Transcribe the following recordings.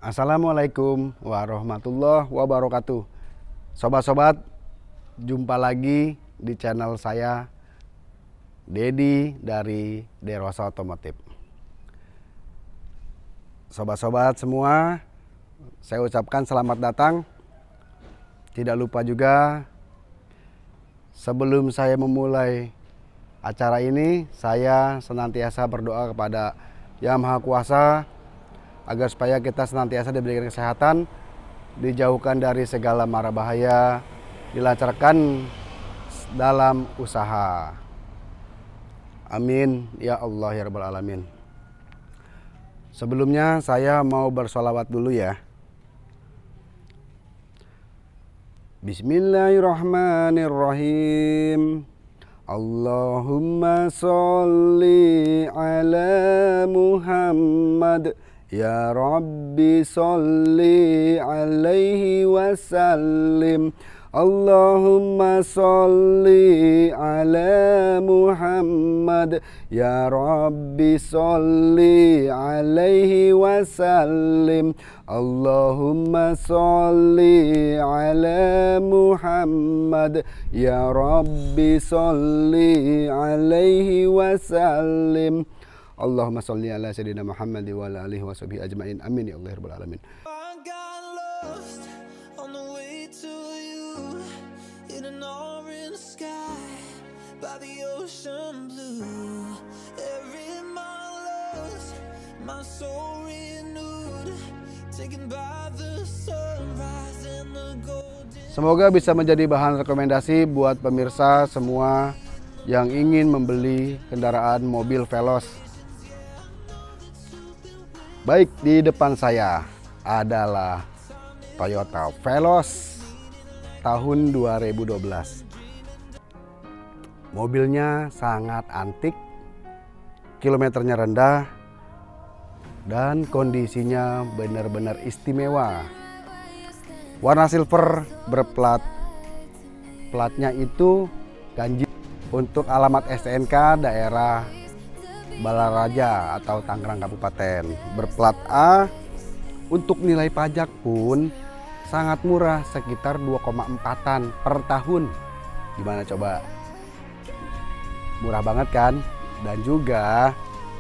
Assalamualaikum warahmatullahi wabarakatuh. Sobat-sobat, jumpa lagi di channel saya, Dedi dari Derosa Otomotif. Sobat-sobat semua, saya ucapkan selamat datang. Tidak lupa juga, sebelum saya memulai acara ini, saya senantiasa berdoa kepada Yang Maha Kuasa agar supaya kita senantiasa diberikan kesehatan, dijauhkan dari segala mara bahaya, dilancarkan dalam usaha. Amin ya Allah ya Rabbal Alamin. Sebelumnya saya mau bersolawat dulu ya. Bismillahirrahmanirrahim. Allahumma sholli ala Muhammad. Ya Rabbi sholli alaihi wasallim. Allahumma sholli ala Muhammad. Ya Rabbi sholli alaihi wasallim. Allahumma sholli ala Muhammad. Ya Rabbi sholli alaihi wasallim. Allahumma sholli ala sayyidina Muhammad wa ala alihi washabihi ajmain. Amin ya Allah ya rabbal alamin. Semoga bisa menjadi bahan rekomendasi buat pemirsa semua yang ingin membeli kendaraan mobil Veloz. Baik, di depan saya adalah Toyota Veloz tahun 2012. Mobilnya sangat antik, kilometernya rendah, dan kondisinya benar-benar istimewa. Warna silver platnya itu ganjil. Untuk alamat STNK daerah Balaraja atau Tangerang Kabupaten, berplat A. Untuk nilai pajak pun sangat murah, sekitar 2,4-an per tahun. Gimana coba? Murah banget kan? Dan juga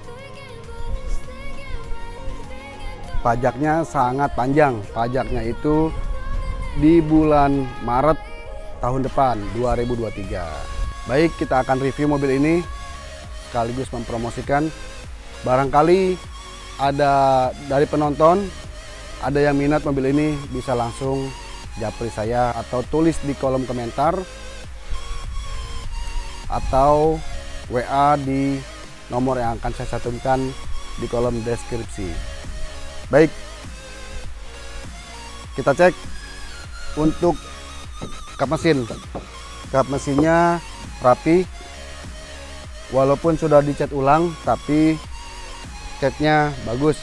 pajaknya sangat panjang. Pajaknya itu di bulan Maret tahun depan 2023. Baik, kita akan review mobil ini sekaligus mempromosikan. Barangkali ada dari penonton, ada yang minat mobil ini, bisa langsung japri saya atau tulis di kolom komentar atau WA di nomor yang akan saya cantumkan di kolom deskripsi. Baik, kita cek untuk kap mesin. Kap mesinnya rapi, walaupun sudah dicat ulang tapi catnya bagus.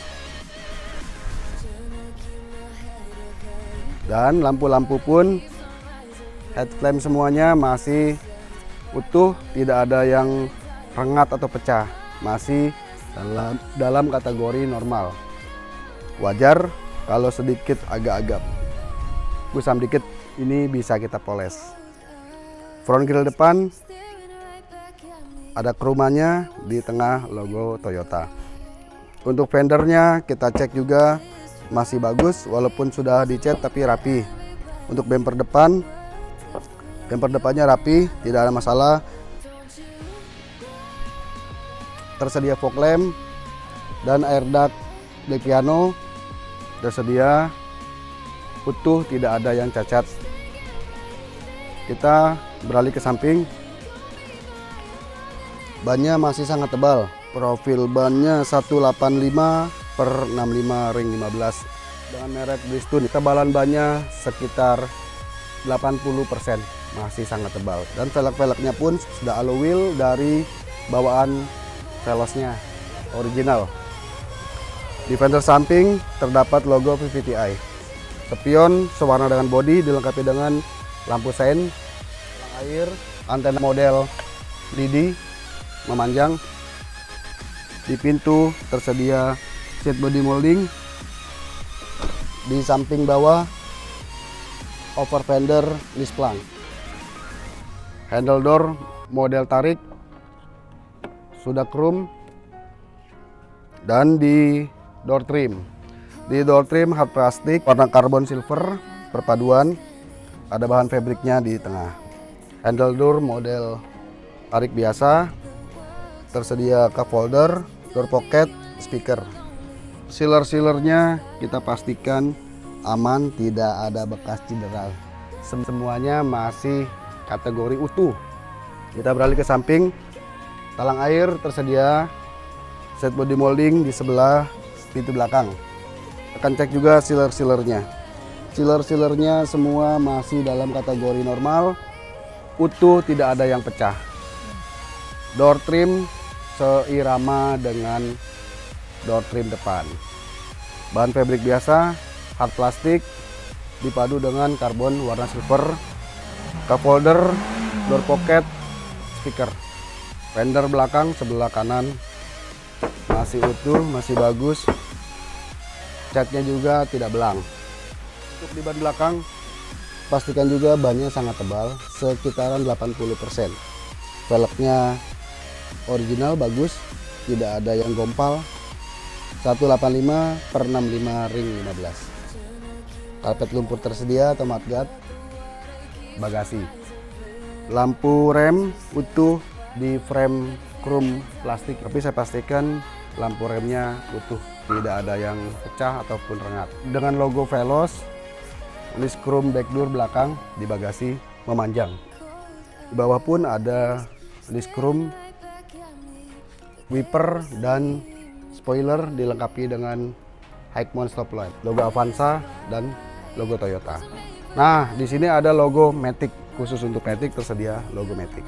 Dan lampu-lampu pun headlamp semuanya masih utuh, tidak ada yang rengat atau pecah, masih dalam kategori normal. Wajar kalau sedikit agak-agak kusam dikit, ini bisa kita poles. Front grill depan ada kroomanya, di tengah logo Toyota. Untuk fendernya kita cek juga masih bagus, walaupun sudah dicat tapi rapi. Untuk bumper depannya rapi, tidak ada masalah. Tersedia fog lamp dan airbag black piano tersedia utuh, tidak ada yang cacat. Kita beralih ke samping. Bannya masih sangat tebal. Profil bannya 185/65 ring 15 dengan merek Bridgestone. Ketebalan bannya sekitar 80%, masih sangat tebal. Dan velg-velgnya pun sudah alloy wheel dari bawaan Veloznya original. Di fender samping terdapat logo VVTi. Spion sewarna dengan bodi, dilengkapi dengan lampu sein, air, antena model LED memanjang. Di pintu tersedia seat body molding Di samping bawah over fender list plank. Handle door model tarik sudah chrome. Dan di door trim hard plastik warna karbon silver perpaduan, ada bahan fabriknya di tengah. Handle door model tarik biasa, tersedia cup holder, door pocket, speaker. Sealer-sealernya kita pastikan aman, tidak ada bekas cedera. Semuanya masih kategori utuh. Kita beralih ke samping. Talang air tersedia, set body molding di sebelah pintu belakang. Akan cek juga sealer-sealernya. Sealer-sealernya semua masih dalam kategori normal, utuh, tidak ada yang pecah. Door trim seirama dengan door trim depan. Bahan fabrik biasa, hard plastik, dipadu dengan karbon warna silver. Cup holder, door pocket, speaker. Fender belakang sebelah kanan masih utuh, masih bagus. Catnya juga tidak belang. Untuk di ban belakang, pastikan juga bannya sangat tebal, sekitaran 80%. Velgnya original bagus, tidak ada yang gompal. 185/65 ring 15. Karpet lumpur tersedia atau mudguard. Bagasi. Lampu rem utuh di frame chrome plastik, tapi saya pastikan lampu remnya utuh, tidak ada yang pecah ataupun rengat. Dengan logo Veloz, list chrome back door belakang di bagasi memanjang. Di bawah pun ada list chrome, wiper dan spoiler dilengkapi dengan high mount stop light, logo Avanza dan logo Toyota. Nah, di sini ada logo Matic, khusus untuk Matic tersedia logo Matic.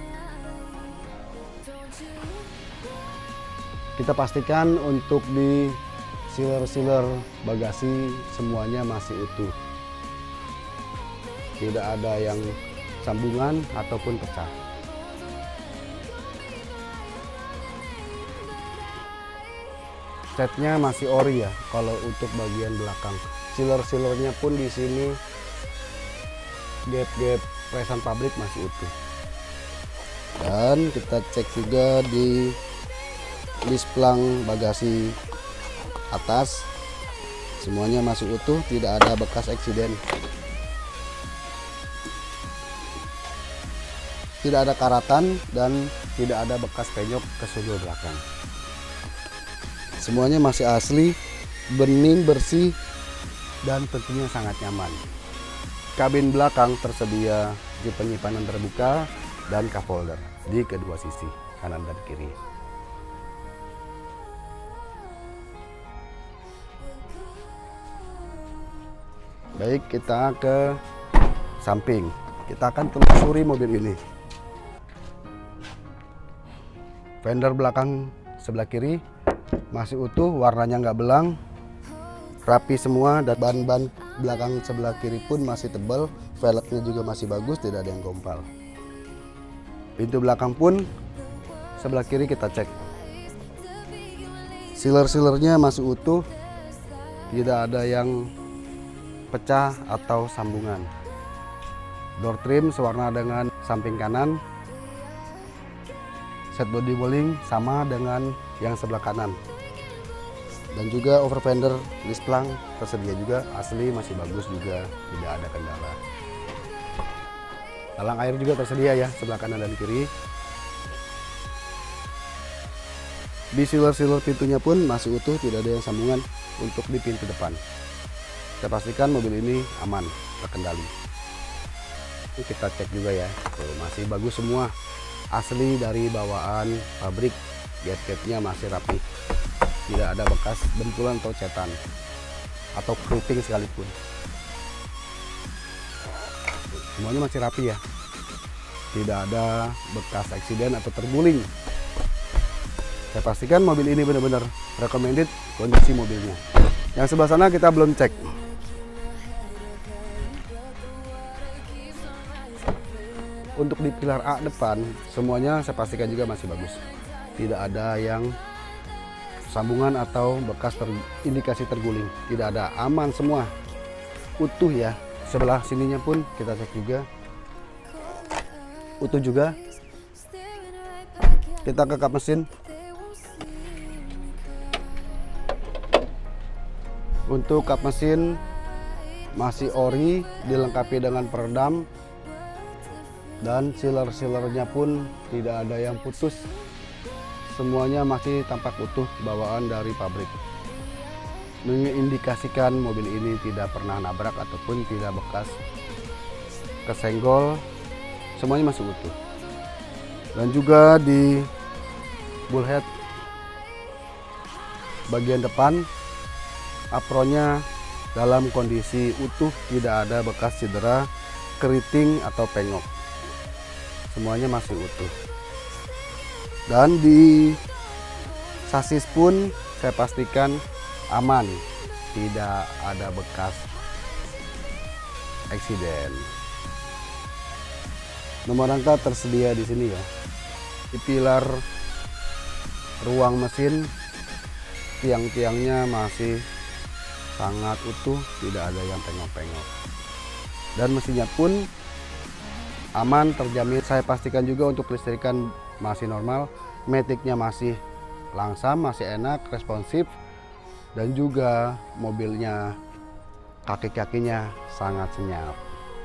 Kita pastikan untuk di sealer bagasi semuanya masih utuh. Tidak ada yang sambungan ataupun pecah. Catnya masih ori ya kalau untuk bagian belakang. Sealer-sealernya pun di sini gap-gap presan pabrik masih utuh. Dan kita cek juga di list plank bagasi atas, semuanya masih utuh, tidak ada bekas eksiden, tidak ada karatan dan tidak ada bekas penyok ke sudut belakang. Semuanya masih asli, bening, bersih, dan tentunya sangat nyaman. Kabin belakang tersedia di penyimpanan terbuka dan cup holder di kedua sisi, kanan dan kiri. Baik, kita ke samping. Kita akan telusuri mobil ini. Fender belakang sebelah kiri masih utuh, warnanya nggak belang, rapi semua, dan ban-ban belakang sebelah kiri pun masih tebal, velgnya juga masih bagus, tidak ada yang gompal. Pintu belakang pun sebelah kiri kita cek. Sealer-sealernya masih utuh, tidak ada yang pecah atau sambungan. Door trim sewarna dengan samping kanan. Set body molding sama dengan yang sebelah kanan. Dan juga over fender list plank tersedia juga, asli, masih bagus juga, tidak ada kendala. Talang air juga tersedia ya, sebelah kanan dan kiri. Di sealer-sealer pintunya pun masih utuh, tidak ada yang sambungan untuk di pintu depan. Saya pastikan mobil ini aman, terkendali. Ini kita cek juga ya, masih bagus semua, asli dari bawaan pabrik, gap-gapnya masih rapi, tidak ada bekas bentulan atau cetan atau keriting sekalipun. Semuanya masih rapi ya, tidak ada bekas eksiden atau terguling. Saya pastikan mobil ini benar-benar recommended kondisi mobilnya. Yang sebelah sana kita belum cek. Untuk di pilar A depan semuanya saya pastikan juga masih bagus, tidak ada yang sambungan atau bekas indikasi terguling, tidak ada, aman semua. utuh ya. Sebelah sininya pun kita cek juga utuh juga. Kita ke kap mesin. Untuk kap mesin masih ori, dilengkapi dengan peredam, dan sealer-sealernya pun tidak ada yang putus. Semuanya masih tampak utuh bawaan dari pabrik, mengindikasikan mobil ini tidak pernah nabrak ataupun tidak bekas kesenggol. Semuanya masih utuh. Dan juga di bullhead bagian depan, apronnya dalam kondisi utuh, tidak ada bekas cedera, keriting atau pengok. Semuanya masih utuh. Dan di sasis pun saya pastikan aman, tidak ada bekas eksiden. Nomor rangka tersedia di sini ya. Di pilar ruang mesin, tiang-tiangnya masih sangat utuh, tidak ada yang pengok-pengok. Dan mesinnya pun aman, terjamin. Saya pastikan juga untuk listrikan masih normal, maticnya masih langsam, masih enak, responsif, dan juga mobilnya kaki-kakinya sangat senyap.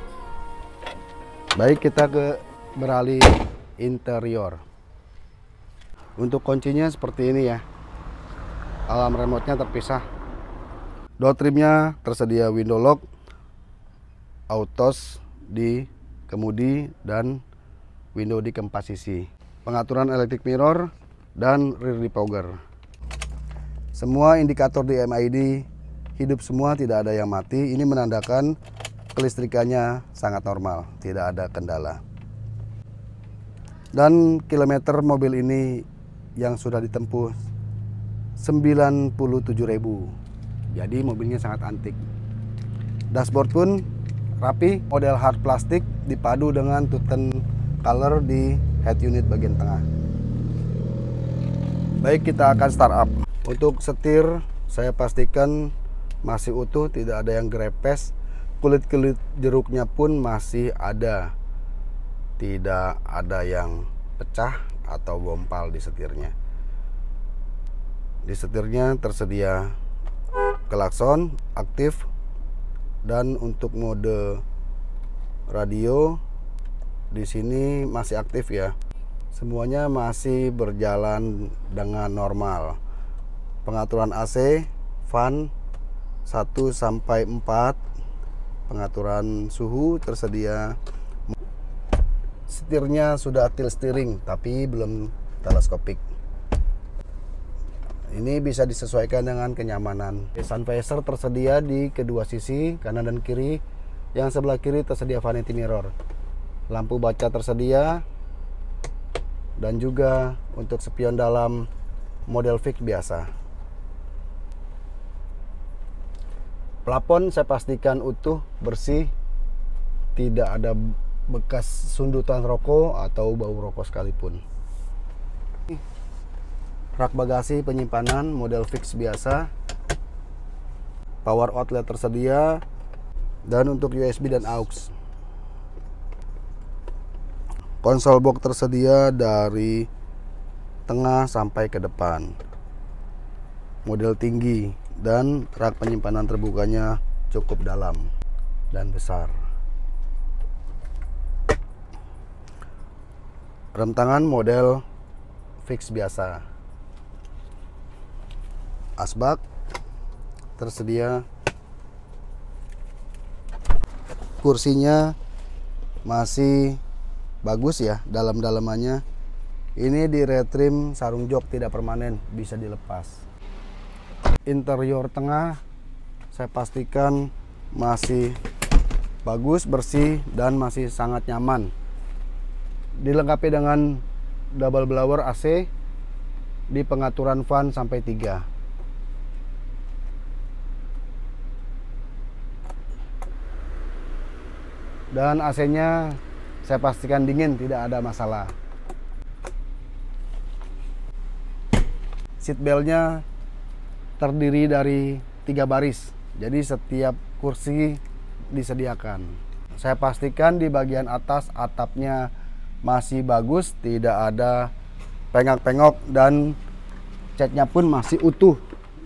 Baik, kita beralih interior. Untuk kuncinya seperti ini ya. Alarm remote-nya terpisah. Door trimnya tersedia window lock, autos di kemudi, dan window di keempat sisi. Pengaturan electric mirror dan rear defogger. Semua indikator di MID hidup semua, tidak ada yang mati. Ini menandakan kelistrikannya sangat normal, tidak ada kendala. Dan kilometer mobil ini yang sudah ditempuh 97.000. Jadi mobilnya sangat antik. Dashboard pun rapi, model hard plastik dipadu dengan tuten color di head unit bagian tengah. Baik, kita akan start up. Untuk setir saya pastikan masih utuh, tidak ada yang grepes. Kulit-kulit jeruknya pun masih ada, tidak ada yang pecah atau gompal di setirnya. Di setirnya tersedia klakson aktif, dan untuk mode radio di sini masih aktif ya. Semuanya masih berjalan dengan normal. Pengaturan AC, fan 1 sampai 4, pengaturan suhu tersedia. Setirnya sudah tilt steering tapi belum teleskopik. Ini bisa disesuaikan dengan kenyamanan. Sun visor tersedia di kedua sisi, kanan dan kiri. Yang sebelah kiri tersedia vanity mirror. Lampu baca tersedia, dan juga untuk spion dalam model fix biasa. Plafon saya pastikan utuh, bersih, tidak ada bekas sundutan rokok atau bau rokok sekalipun. Rak bagasi penyimpanan model fix biasa. Power outlet tersedia, dan untuk USB dan aux. Konsol box tersedia dari tengah sampai ke depan. Model tinggi, dan rak penyimpanan terbukanya cukup dalam dan besar. Rem tangan model fix biasa. Asbak tersedia. Kursinya masih bagus ya, dalam-dalamannya. Ini di retrim sarung jok, tidak permanen, bisa dilepas. Interior tengah saya pastikan masih bagus, bersih, dan masih sangat nyaman. Dilengkapi dengan double blower AC di pengaturan fan sampai 3. Dan AC-nya saya pastikan dingin, tidak ada masalah. Seat belt-nya terdiri dari 3 baris. Jadi setiap kursi disediakan. Saya pastikan di bagian atas atapnya masih bagus, tidak ada pengak-pengok dan catnya pun masih utuh.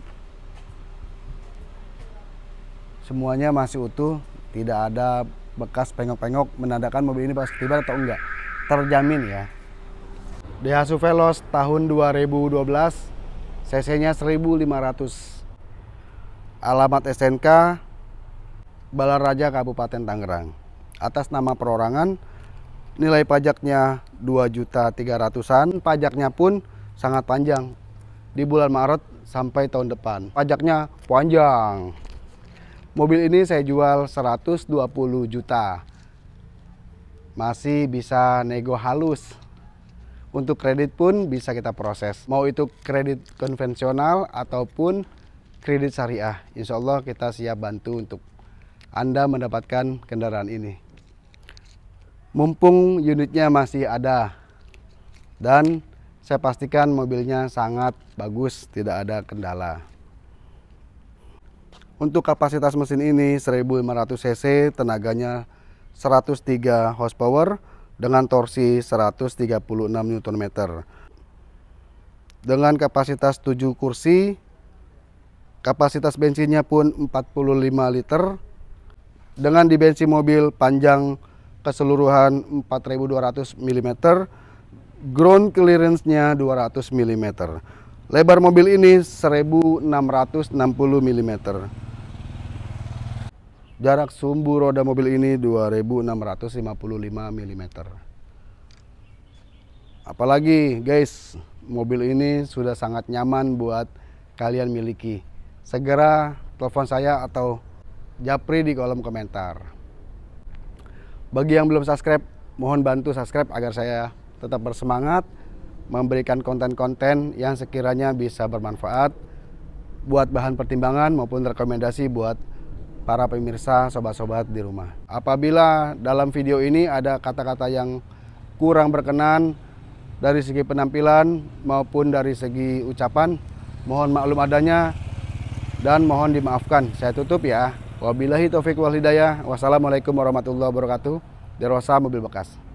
Semuanya masih utuh, tidak ada bekas pengok-pengok menandakan mobil ini bekas ketiban atau enggak. Terjamin ya. Daihatsu Veloz tahun 2012, cc-nya 1500. Alamat SNK Balaraja Kabupaten Tangerang. Atas nama perorangan, nilai pajaknya 2.300.000-an. Pajaknya pun sangat panjang. Di bulan Maret sampai tahun depan. Pajaknya panjang. Mobil ini saya jual 120 juta. Masih bisa nego halus. Untuk kredit pun bisa kita proses. Mau itu kredit konvensional ataupun kredit syariah. Insya Allah kita siap bantu untuk Anda mendapatkan kendaraan ini. Mumpung unitnya masih ada. Dan saya pastikan mobilnya sangat bagus, tidak ada kendala. Untuk kapasitas mesin ini 1500 cc, tenaganya 103 horsepower dengan torsi 136 Nm. Dengan kapasitas 7 kursi, kapasitas bensinnya pun 45 liter. Dengan dimensi mobil panjang keseluruhan 4200 mm, ground clearance-nya 200 mm. Lebar mobil ini 1660 mm. Jarak sumbu roda mobil ini 2655 mm. Apalagi guys, mobil ini sudah sangat nyaman buat kalian miliki. Segera telepon saya atau japri di kolom komentar. Bagi yang belum subscribe, mohon bantu subscribe agar saya tetap bersemangat memberikan konten-konten yang sekiranya bisa bermanfaat buat bahan pertimbangan maupun rekomendasi buat para pemirsa, sobat-sobat di rumah. Apabila dalam video ini ada kata-kata yang kurang berkenan dari segi penampilan maupun dari segi ucapan, mohon maklum adanya dan mohon dimaafkan. Saya tutup ya. Wabillahi taufiq wal hidayah. Wassalamualaikum warahmatullahi wabarakatuh. Derosa Mobil Bekas.